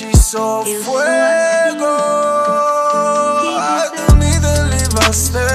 hechizo fuego. I don't need the leave, I stay.